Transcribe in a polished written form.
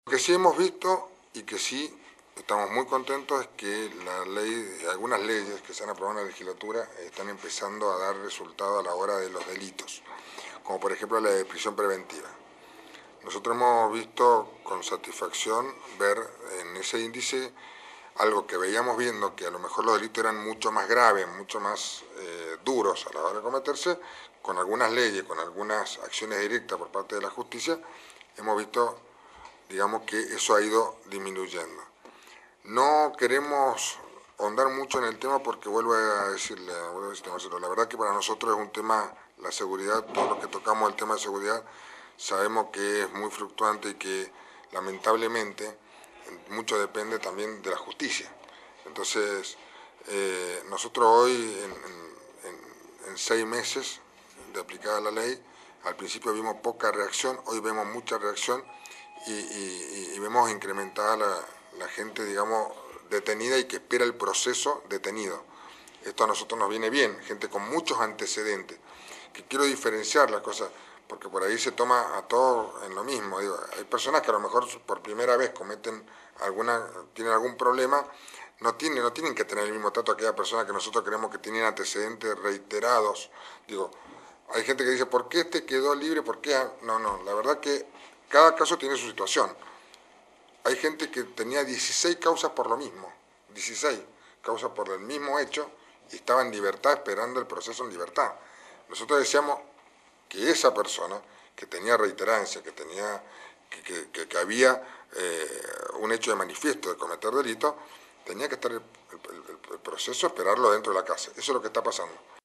Lo que sí hemos visto y que sí estamos muy contentos es que algunas leyes que se han aprobado en la legislatura están empezando a dar resultado a la hora de los delitos, como por ejemplo la de prisión preventiva. Nosotros hemos visto con satisfacción ver en ese índice algo que veíamos viendo, que a lo mejor los delitos eran mucho más graves, mucho más duros a la hora de cometerse, con algunas leyes, con algunas acciones directas por parte de la justicia, hemos visto, digamos, que eso ha ido disminuyendo. No queremos ahondar mucho en el tema porque vuelvo a decirle, Marcelo, la verdad que para nosotros es un tema, la seguridad, todos los que tocamos el tema de seguridad, sabemos que es muy fluctuante y que lamentablemente mucho depende también de la justicia. Entonces, nosotros hoy, en 6 meses de aplicada la ley, al principio vimos poca reacción, hoy vemos mucha reacción y vemos incrementada la gente, digamos, detenida y que espera el proceso detenido. Esto a nosotros nos viene bien, gente con muchos antecedentes, que quiero diferenciar las cosas, porque por ahí se toma a todos en lo mismo. Digo, hay personas que a lo mejor por primera vez tienen algún problema, no tienen que tener el mismo trato a aquella persona que nosotros creemos que tienen antecedentes reiterados. Digo, hay gente que dice, ¿por qué este quedó libre? ¿Por qué? No, la verdad que cada caso tiene su situación. Hay gente que tenía 16 causas por lo mismo, 16 causas por el mismo hecho y estaba en libertad esperando el proceso en libertad. Nosotros decíamos que esa persona que tenía reiterancia, que había un hecho de manifiesto de cometer delito, tenía que estar el proceso, esperarlo dentro de la casa. Eso es lo que está pasando.